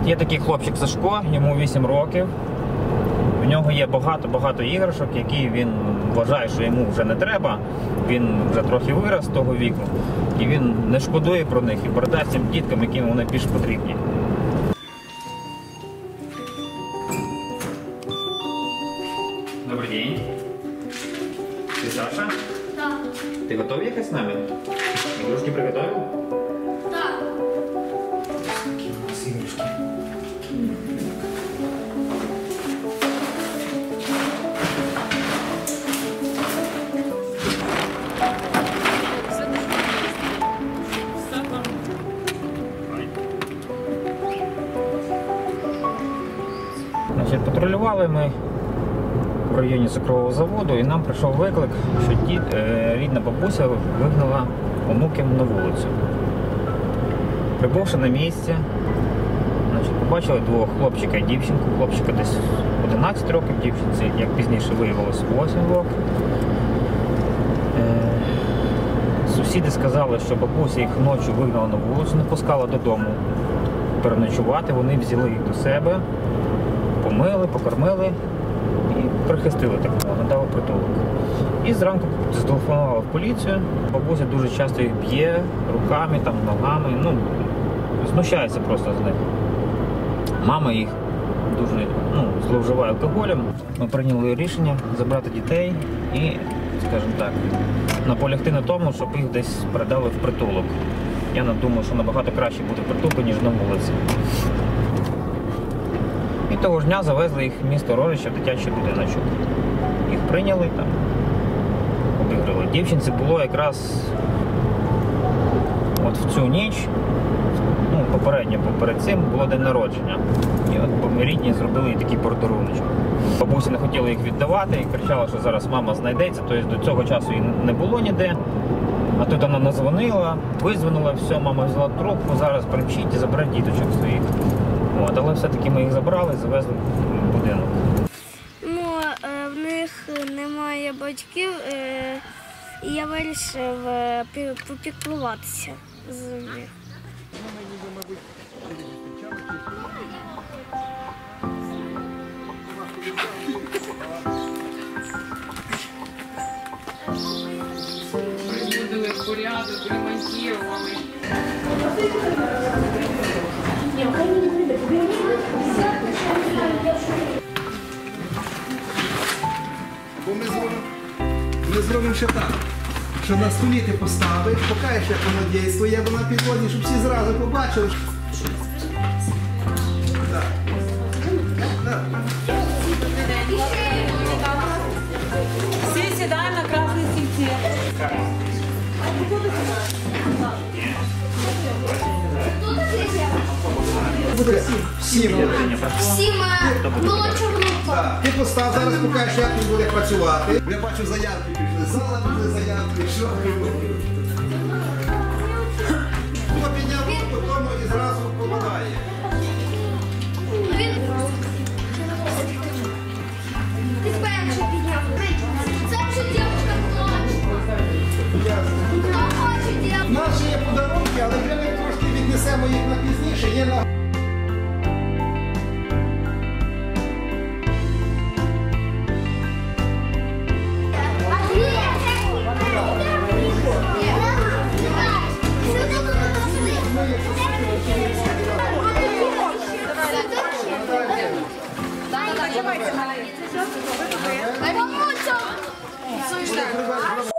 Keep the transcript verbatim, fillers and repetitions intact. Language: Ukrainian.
Є такий хлопчик Сашко, йому вісім років. В нього є багато-багато іграшок, які він вважає, що йому вже не треба. Він вже трохи вирос з того віку. І він не шкодує про них і передасть цим діткам, яким вони більш потрібні. Добрий день. Ти Саша? Так. Ти готовий їхати з нами? Ігрушки приготовив? Так. Які у нас ігрушки? Значить, патрулювали ми в районі цукрового заводу, і нам прийшов виклик, що дід, е, рідна бабуся вигнала онуків на вулицю. Прибувши на місце, значить, побачили двох хлопчика і дівчинку. Хлопчика десь одинадцять років, дівчинці, як пізніше виявилось, вісім років. Е, сусіди сказали, що бабуся їх ночі вигнала на вулицю, не пускала додому переночувати. Вони взяли їх до себе, помили, покормили і прихистили, так мовити, надали притулок. І зранку зателефонували в поліцію. Бабуся дуже часто їх б'є руками, там, ногами, ну, знущається просто з них. Мама їх дуже, ну, зловживає алкоголем. Ми прийняли рішення забрати дітей і, скажімо так, наполягти на тому, щоб їх десь передали в притулок. Я думаю, що набагато краще буде в притулку, ніж на вулиці. І того ж дня завезли їх в місто Рожича, в дитячий будиночок. Їх прийняли там, обіграли. Дівчинці було якраз от в цю ніч, ну, попередньо, перед цим було день народження. І от ми рідні зробили їй такий подаруночок. Бабуся не хотіла їх віддавати і кричала, що зараз мама знайдеться, тобто до цього часу її не було ніде. А тут вона назвонила, визвонила, все, мама взяла трубку, зараз примчіть і заберіть діточок своїх. От, але все-таки ми їх забрали, завезли в будинок. Ну, в них немає батьків, і я вирішив попіклуватися з них. Приводили в порядок, ремонтували. Бо ми зробимо, ми зробимо ще так, що на столі ти поставиш, покажеш, як воно дійство є на підводі, щоб всі зразу побачили. Так. Так. Всі сідаємо на красний стільці. Буде всім. Всім молодша група. Так. Ти постав, зараз покажеш, як він буде працювати. Я бачу, заявки пішли. Зала буде заявки, що? Хто підняв руку, тому і зразу попадає. Він перший підняв. Це вже дівчинка плаче. Плаче дівчинка. Наші є подарунки, але вже ми трошки віднесемо їх на пізніше. Є на... Давайте, давайте.